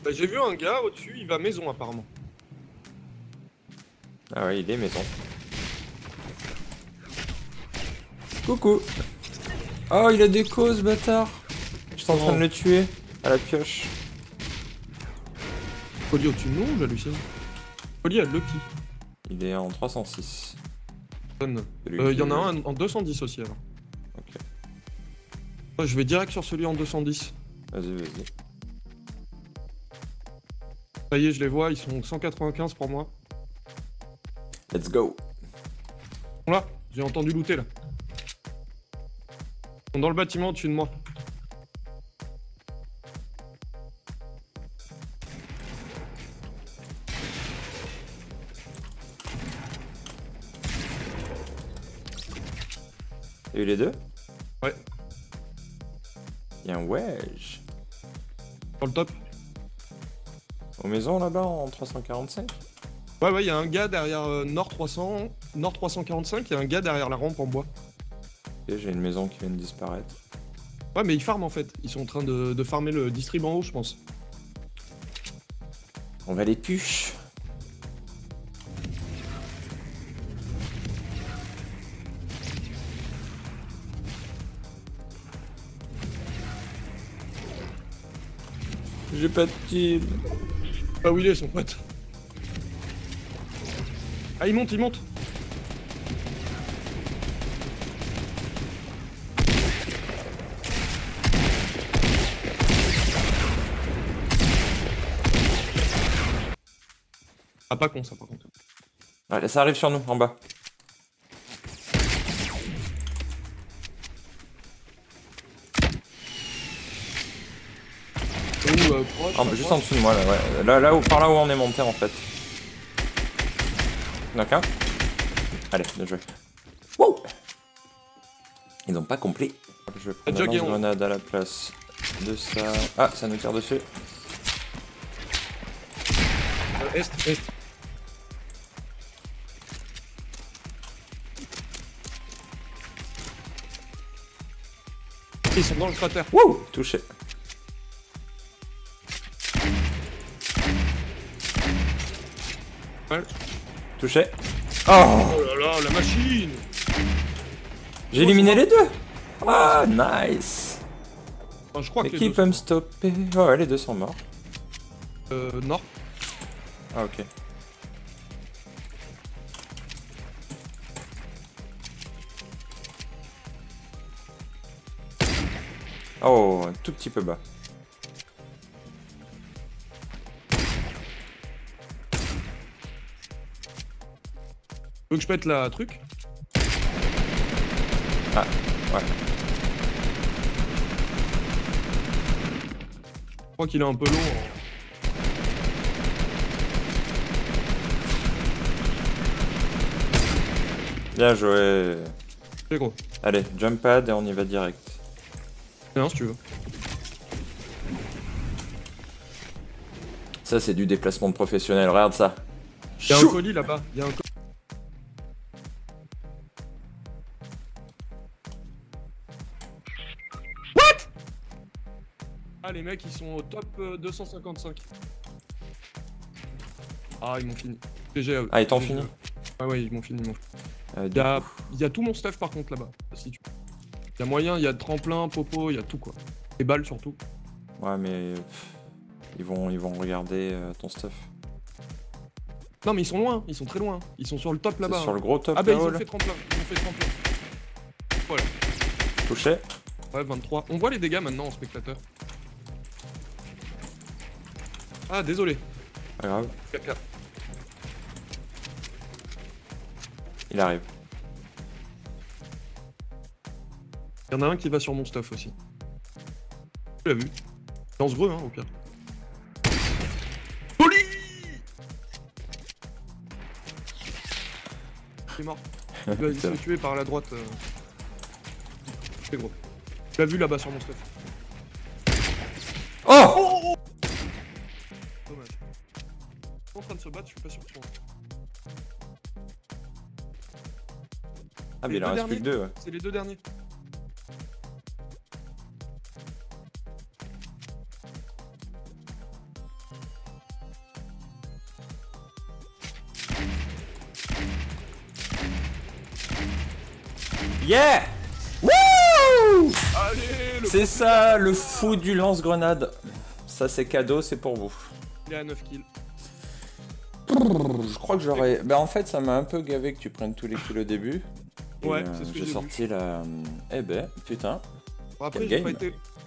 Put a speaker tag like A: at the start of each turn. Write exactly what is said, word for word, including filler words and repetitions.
A: Bah, j'ai vu un gars au-dessus, il va maison apparemment.
B: Ah ouais, il est maison. Coucou. Oh, il a des causes, bâtard. Je suis en train de le tuer à la pioche.
A: Collier au-dessus de nous, j'hallucine. Collier à Lucky.
B: Il est en trois cent six.
A: Il
B: Celui
A: y en
B: qui
A: a
B: est-
A: un en deux cent dix aussi alors.
B: Ok,
A: Ouais, je vais direct sur celui en deux cent dix.
B: vas-y, vas-y.
A: Ça y est, je les vois, ils sont cent quatre-vingt-quinze pour moi.
B: Let's go.
A: Ils sont là, j'ai entendu looter là. Ils sont dans le bâtiment au-dessus de moi.
B: T'as eu les deux?
A: Ouais,
B: Il y a un wedge.
A: sur le top.
B: Aux maisons là-bas en trois cent quarante-cinq.
A: Ouais, ouais, il y a un gars derrière euh, Nord trois cents, Nord trois cent quarante-cinq, il y a un gars derrière la rampe en bois.
B: Ok, j'ai une maison qui vient de disparaître.
A: Ouais, mais ils farment en fait. Ils sont en train de, de farmer le distrib en haut, je pense.
B: On va les push. J'ai pas de kill.
A: Ah où il est son pote? Ah il monte, il monte. Ah pas con ça par contre.
B: Allez, ça arrive sur nous, en bas.
A: Ou euh, proche,
B: Ah,
A: pas
B: juste en
A: proche.
B: dessous de moi, là, ouais. Là, là où, par là où on est monté, en fait. Knock un. Allez, bien joué. Wow. Ils ont pas compris. Je prends
A: La
B: la
A: jog est en-
B: grenade à la place de ça. Ah, ça nous tire dessus.
A: Euh, est, est. Ils sont dans le cratère.
B: Wouh. Touché.
A: Ouais.
B: Touché. Oh.
A: Oh là là, la machine.
B: J'ai éliminé les deux. Ah, nice.
A: Enfin, je crois
B: Mais
A: que les
B: qui
A: deux
B: peut
A: sont
B: me stopper? Oh, ouais, les deux sont morts.
A: euh, Nord.
B: Ah, ok. Oh, un tout petit peu bas.
A: Tu veux que je pète la truc?
B: Ah, ouais.
A: Je crois qu'il est un peu long. hein.
B: Bien joué.
A: C'est gros.
B: Allez, jump pad et on y va direct.
A: Non, si tu veux.
B: Ça, c'est du déplacement de professionnel. Regarde ça.
A: Il y a un
B: Chou.
A: colis là-bas. Il y a un colis. What? Ah, les mecs, ils sont au top euh, deux cent cinquante-cinq. Ah, ils m'ont fini. G G à eux.
B: Ah, ils t'ont
A: G G à
B: fini?
A: eux. Ah ouais, ils m'ont fini. ils m'ont fini.
B: Euh,
A: Il
B: du
A: y, a,
B: coup.
A: il y a tout mon stuff par contre là-bas. Si tu... Il y a moyen, il y a tremplin, popo, il y a tout quoi. Les balles surtout.
B: Ouais, mais pff, ils vont, ils vont regarder euh, ton stuff.
A: Non, mais ils sont loin, ils sont très loin. Ils sont sur le top
B: C'est
A: là-bas.
B: sur
A: hein.
B: le gros top
A: Ah bah ils
B: là-haut,
A: ont
B: là.
A: fait tremplin, ils ont fait tremplin. Voilà.
B: Touché.
A: Ouais, vingt-trois. On voit les dégâts maintenant en spectateur. Ah, désolé.
B: Pas grave.
A: Caca.
B: Il arrive.
A: Il y en a un qui va sur mon stuff aussi. Tu l'as vu. Lance-greux, hein, au pire. Poli. Il est mort. Il va il se fait tuer par la droite. Euh... C'est gros. Tu l'as vu là-bas sur mon stuff.
B: Oh,
A: Oh, oh, oh. Dommage. Ils sont en train de se battre, je suis pas sûr qu'ils vont.
B: Ah, mais
A: Les
B: il en
A: deux
B: reste plus que deux, ouais.
A: C'est les deux derniers.
B: Yeah! Wouh!
A: Allez, le
B: C'est ça, le fou du lance-grenade. Ça, c'est cadeau, c'est pour vous.
A: Il est à neuf kills.
B: Je crois que j'aurais... Bah en fait, ça m'a un peu gavé que tu prennes tous les kills au début. Et,
A: Ouais,
B: euh,
A: c'est ce que
B: j'ai
A: j'ai
B: sorti la... Eh ben, putain.
A: Bon, après,
B: Quel
A: j'ai pas
B: game.
A: été